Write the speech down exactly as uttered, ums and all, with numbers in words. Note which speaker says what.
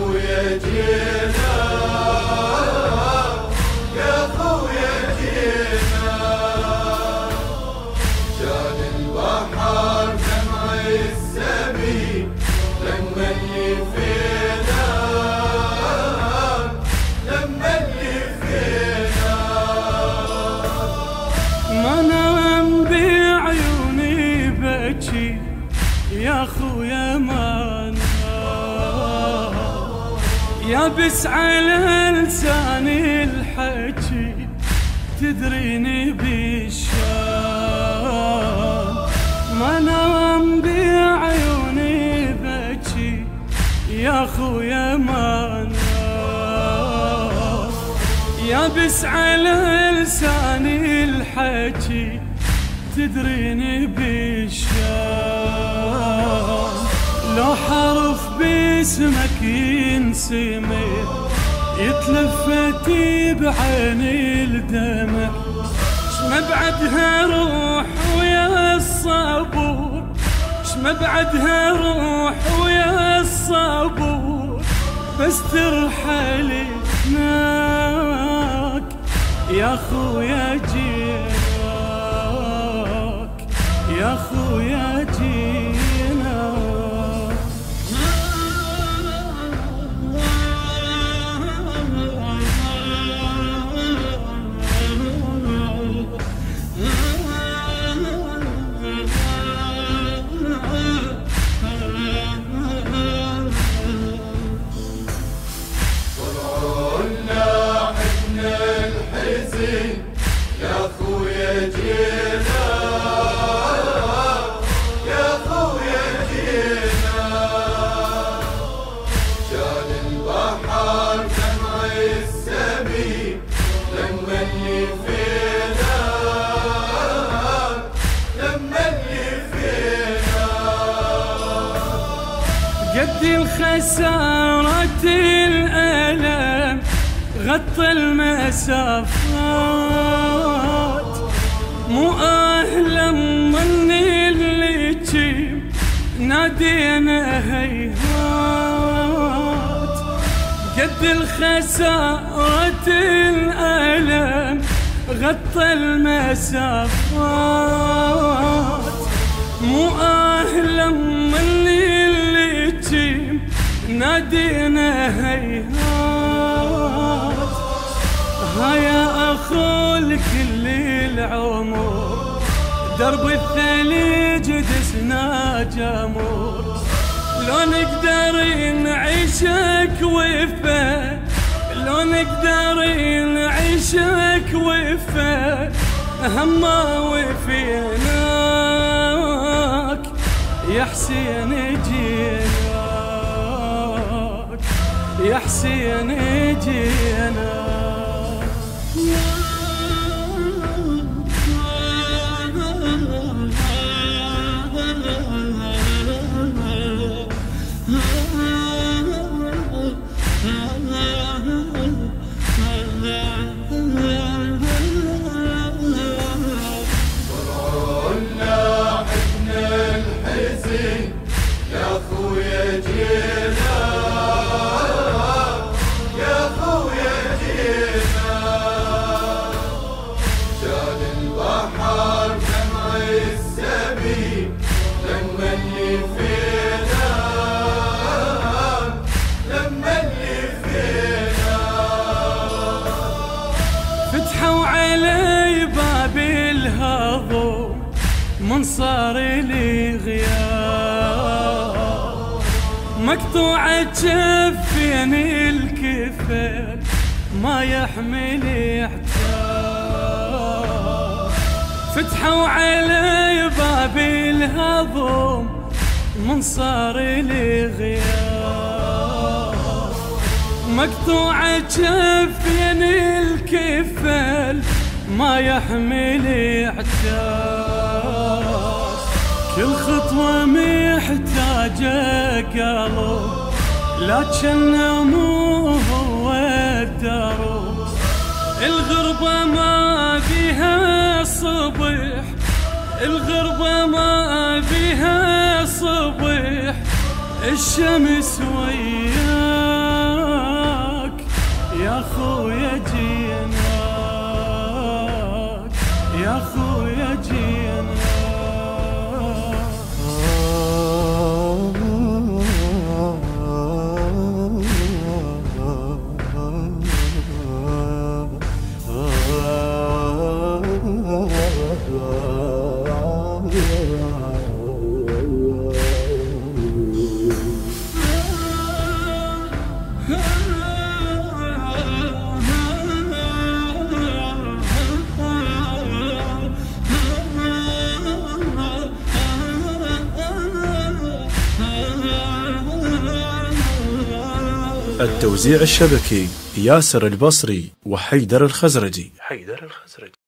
Speaker 1: خويا جينا يا خويا جينا جان البحر دمع السبي لما اللي فينا لما اللي فينا
Speaker 2: ما نام بعيوني بكي يا خويا ما نام يابس على لساني الحكي تدريني بالشام ما نام بعيوني بكي يا خويا ما نام يابس على لساني الحكي تدريني بالشام لو حرف باسمك ينسمي يتلفتي بعيني الدمع شمبعدها روح ويا الصبور شمبعدها روح ويا الصبور بس ترحلي هناك يا خويا جيناك يا خويا جيناك
Speaker 1: يا خويا جينا يا خويا جينا جان البحر دمع السبي لما اللي فينا لما اللي فينا
Speaker 2: قد الخسارة الألم غطى المسافات مو أهلا مني اللي تجيب نادينا هيهات قد الخسارة الألم غطى المسافات مو أهلا مني اللي تجيب نادينا هيهات هيا أخو لكل العمر درب الثلج دسنا جمر لو نقدر نعيشك وفا لو نقدر نعيشك وفا هما وفيناك يا حسين جيناك يا حسين جيناك
Speaker 1: يا خويا جينا يا خويا جينا جان البحر دمع السبي لما اللي فينا لما اللي فينا
Speaker 2: فتحوا علي باب الهضم من صار لي غياب مقطوعة جفيني الكفل ما يحمل احتاب فتحوا علي باب الهضم من صار لي غياب مقطوعة جفيني الكفل ما يحمل احتاب كل خطوة محتاجة قلب لكن مو هو الدرب الغربة ما بيها صبح الغربة ما بيها صبح الشمس وياك يا خويا جيناك يا خويا جيناك.
Speaker 3: التوزيع الشبكي ياسر البصري وحيدر الخزرجي. حيدر الخزرجي